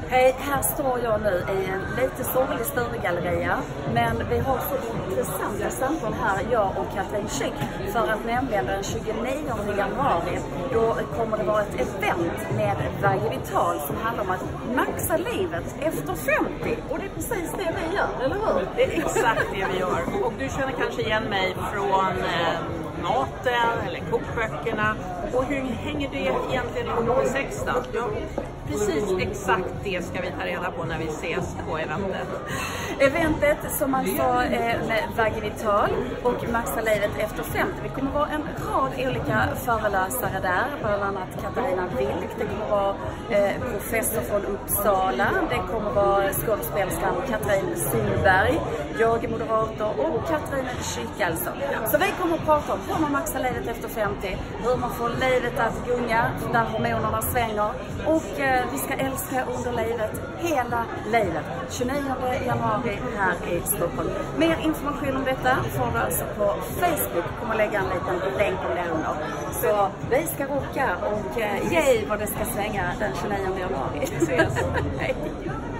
Hej, här står jag nu i en lite sorglig Sturegalleria, men vi har så intressanta samtal här, jag och Katrin Schick, för att nämligen den 29 januari då kommer det vara ett event med Vagge Vital som handlar om att maxa livet efter 50. Och det är precis det vi gör, eller hur? Det är exakt det vi gör. Och du känner kanske igen mig från maten eller kokböckerna. Och hur hänger det egentligen ihop med sex då? Ja, precis exakt det ska vi ta reda på när vi ses på eventet. Eventet som alltså med Vagge Vital och maxa livet efter 50. Det kommer vara en rad olika föreläsare där, bland annat Katarina Wilk, det kommer vara professor från Uppsala, det kommer vara skådespelerskan Katrin Sundberg, jag är moderator och Katrin Schick alltså. Så vi kommer att prata om hur man maxar livet efter 50, hur man får livet att gunga när hormonerna svänger, och vi ska älska under livet, hela livet. 29 januari här i Stockholm. Mer information om detta får du alltså på Facebook. Jag kommer lägga en liten länk om det under. Så vi ska rocka och ge vad det ska svänga den 29 januari. Ses. Hej.